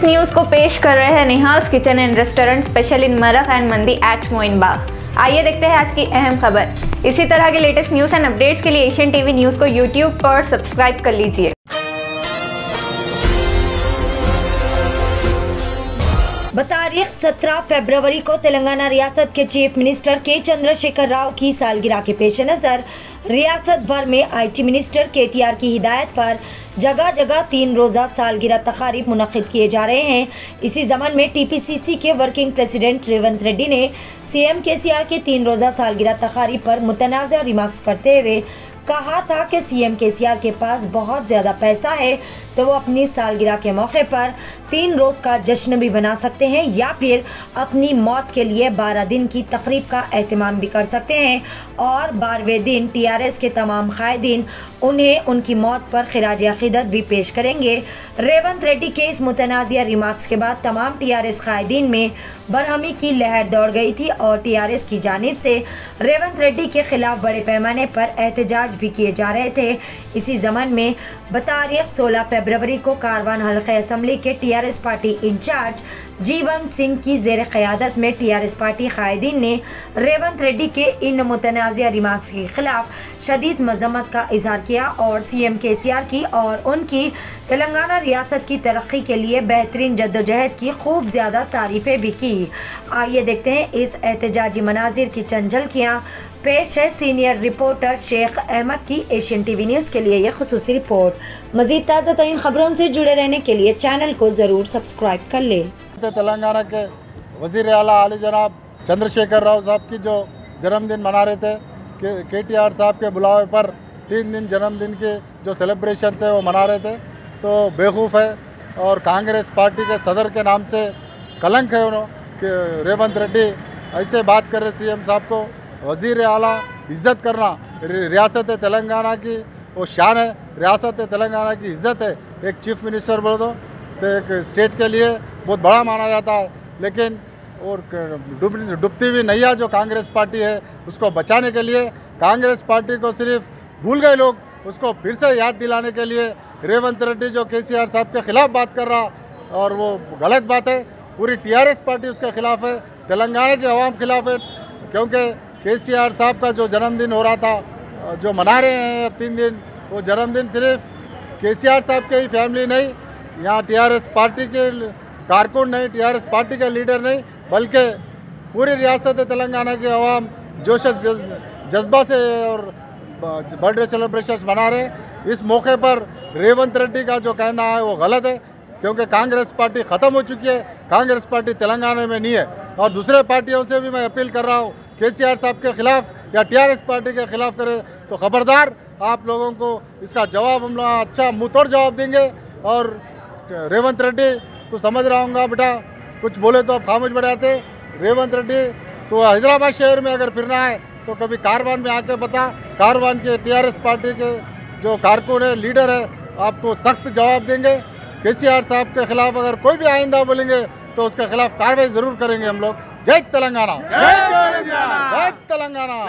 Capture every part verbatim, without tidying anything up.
News को पेश कर रहे हैं Nihal's kitchen and restaurant special in marag and mandi at Moin Bagh. आइए देखते हैं आज की अहम खबर। इसी तरह के लेटेस्ट न्यूज एंड अपडेट्स के लिए एशियन टीवी न्यूज को यूट्यूब पर सब्सक्राइब कर लीजिए। बतारीख सत्रह फरवरी को तेलंगाना रियासत के चीफ मिनिस्टर के चंद्रशेखर राव की सालगिरह के पेश नजर रियासत भर में आईटी मिनिस्टर केटीआर की हिदायत पर जगह जगह तीन रोजा सालगिरह तकारीब मुनक्किद किए जा रहे हैं। इसी जमन में टीपीसीसी के वर्किंग प्रेसिडेंट रेवंत रेड्डी ने सीएम केसीआर की तीन रोजा सालगिरह तकारीब पर मुतनाज़ा रिमार्क्स करते हुए कहा था कि सीएम केसीआर के पास बहुत ज्यादा पैसा है तो वो अपनी सालगिरह के मौके पर तीन रोज का जश्न भी बना सकते हैं या फिर अपनी मौत के लिए बारह दिन की तकरीब का एहतमाम भी कर सकते हैं और बारहवें दिन टीआरएस के तमाम कायदीन उन्हें उनकी मौत पर खिराज अकीदत भी पेश करेंगे। रेवंत रेड्डी के इस मुतनाज़िया रिमार्क्स के बाद तमाम टीआरएस कायदीन में बरहमी की लहर दौड़ गई थी और टीआरएस की जानिब से रेवंत रेड्डी के खिलाफ बड़े पैमाने पर एहतजाज भी किए जा रहे थे। इसी जमन में बतारीख सोलह फरवरी को कारवान हल्के असम्बली के TRS party in charge Jeevan Singh की जेर क़यादत में टीआरएस पार्टी कायदीन ने रेवंत रेड्डी के इन मुतनाज़िया रिमार्क्स के खिलाफ शदीद मजम्मत का इजहार किया और सीएम केसीआर की और उनकी तेलंगाना रियासत की तरक्की के लिए बेहतरीन जद्दोजहद की खूब ज्यादा तारीफें भी की। आइए देखते हैं इस एहतजाजी मनाजिर की चंद झलकियां। पेश है सीनियर रिपोर्टर शेख अहमद की एशियन टीवी न्यूज के लिए यह खुसूसी रिपोर्ट। मजीद ताज़ा तरीन खबरों से जुड़े रहने के लिए चैनल को जरूर सब्सक्राइब कर ले। तेलंगाना के वजीर आला आली जनाब चंद्रशेखर राव साहब की जो जन्मदिन मना रहे थे के के टी आर साहब के बुलावे पर तीन दिन जन्मदिन के जो सेलिब्रेशन है वो मना रहे थे तो बेवकूफ़ है और कांग्रेस पार्टी के सदर के नाम से कलंक है उन्होंने कि रेवंत रेड्डी ऐसे बात कर रहे सीएम साहब को। वजीर आला इज़्ज़त करना रियासत तेलंगाना की वो शान है, रियासत तेलंगाना की इज़्ज़त है। एक चीफ मिनिस्टर बोल दो तो एक स्टेट के लिए बहुत बड़ा माना जाता है, लेकिन और डूबती हुई नैया जो कांग्रेस पार्टी है उसको बचाने के लिए कांग्रेस पार्टी को सिर्फ भूल गए लोग, उसको फिर से याद दिलाने के लिए रेवंत रेड्डी जो केसीआर साहब के खिलाफ बात कर रहा और वो गलत बात है। पूरी टीआरएस पार्टी उसके खिलाफ है, तेलंगाना के अवाम खिलाफ है, क्योंकि केसीआर साहब का जो जन्मदिन हो रहा था जो मना रहे हैं अब तीन दिन, वो जन्मदिन सिर्फ केसीआर साहब के ही फैमिली नहीं, यहाँ टीआरएस पार्टी के कारकुन नहीं, टीआरएस पार्टी के लीडर नहीं, बल्कि पूरी रियासत तेलंगाना के अवाम जोश जज्बा से और बर्थडे सेलिब्रेशन मना रहे हैं। इस मौके पर रेवंत रेड्डी का जो कहना है वो गलत है, क्योंकि कांग्रेस पार्टी ख़त्म हो चुकी है, कांग्रेस पार्टी तेलंगाना में नहीं है। और दूसरे पार्टियों से भी मैं अपील कर रहा हूँ केसीआर साहब के खिलाफ या टीआरएस पार्टी के खिलाफ करे तो खबरदार, आप लोगों को इसका जवाब हम लोग अच्छा मुँह तोड़ जवाब देंगे। और रेवंत रेड्डी तो समझ रहा हूँ बेटा, कुछ बोले तो आप खामोश बैठ जाते। रेवंत रेड्डी तो हैदराबाद शहर में अगर फिरना है तो कभी कारवान में आके बता, कारवान के टीआरएस पार्टी के जो कारकुन है, लीडर है, आपको सख्त जवाब देंगे। केसीआर साहब के खिलाफ अगर कोई भी आइंदा बोलेंगे तो उसके खिलाफ कार्रवाई जरूर करेंगे हम लोग। जय तेलंगाना, जय तेलंगाना,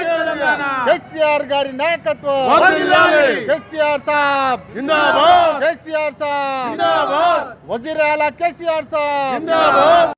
केसीआर गारी नायकत्व, केसीआर साहब जिंदाबाद, केसीआर साहब जिंदाबाद, वजीर आला केसीआर साहब जिंदाबाद।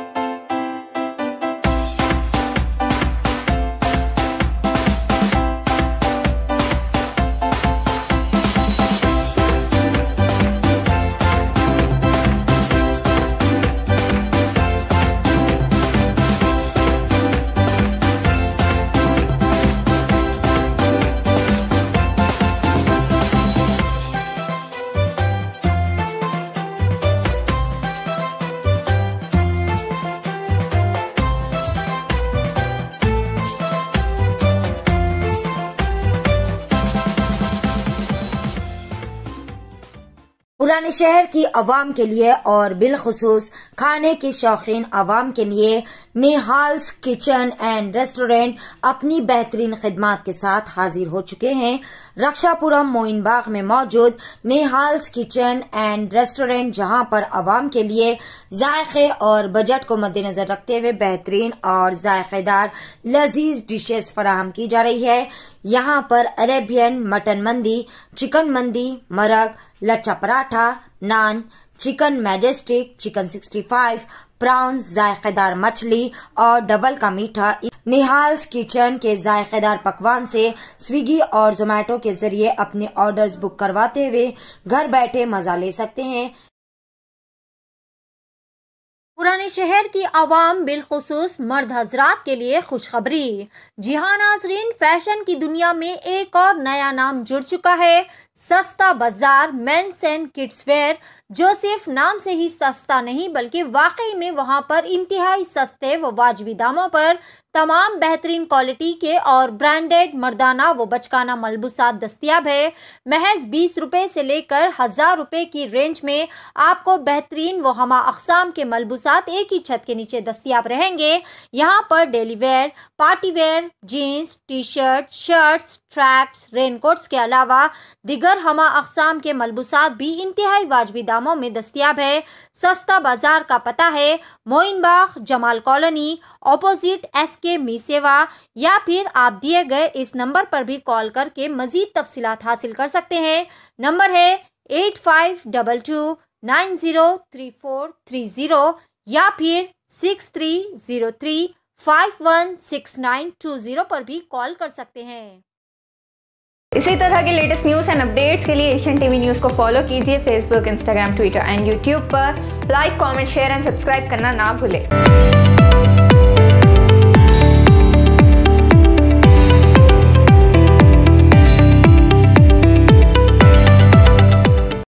पुराने शहर की आवाम के लिए और बिलखुसूस खाने के शौकीन आवाम के लिए निहाल्स किचन एंड रेस्टोरेंट अपनी बेहतरीन खिदमात के साथ हाजिर हो चुके हैं। रक्षापुरम मोइन बाग में मौजूद निहाल्स किचन एंड रेस्टोरेंट, जहां पर आवाम के लिए जायके और बजट को मद्देनजर रखते हुए बेहतरीन और जायकेदार लजीज डिशेस फराहम की जा रही है। यहाँ पर Arabian mutton mandi, chicken mandi, marag, lachha paratha, naan, chicken majestic, chicken sixty five, prawns, जायकेदार मछली और डबल का मीठा। निहाल्स किचन के जायकेदार पकवान से स्विगी और जोमेटो के जरिए अपने ऑर्डर्स बुक करवाते हुए घर बैठे मजा ले सकते हैं। पुराने शहर की आवाम बिलखुसूस मर्द हजरात के लिए खुशखबरी। जी हाँ नाजरीन, फैशन की दुनिया में एक और नया नाम जुड़ चुका है, सस्ता बाजार मेंस एंड किड्स वेयर, जो सिर्फ नाम से ही सस्ता नहीं बल्कि वाकई में वहां पर इंतहाई सस्ते व वाजबी दामों पर तमाम बेहतरीन क्वालिटी के और ब्रांडेड मर्दाना व बचकाना मलबूसात दस्तियाब है। महज बीस रुपए से लेकर हजार रुपए की रेंज में आपको बेहतरीन व हमा अक़साम के मलबूसात एक ही छत के नीचे दस्तियाब रहेंगे। यहाँ पर daily wear, party wear, jeans, T shirt, shirts, tracks, raincoats के अलावा दिगर हमा अक़साम के मलबूसात भी इंतहाई वाजबी दामों में दस्तियाब है। सस्ता बाजार का पता है Moin Bagh, Jamal colony, opposite S K Mee सेवा, या फिर आप दिए गए इस नंबर पर भी कॉल करके मजीद तफसीलात हासिल कर सकते हैं। नंबर है eight five double two nine zero three four three zero या फिर six three zero three five one six nine two zero पर भी कॉल कर सकते हैं। इसी तरह के लेटेस्ट न्यूज़ एंड अपडेट्स के लिए एशियन टीवी न्यूज़ को फॉलो कीजिए Facebook, Instagram, Twitter and YouTube पर। Like, comment, share and subscribe करना ना भूलें।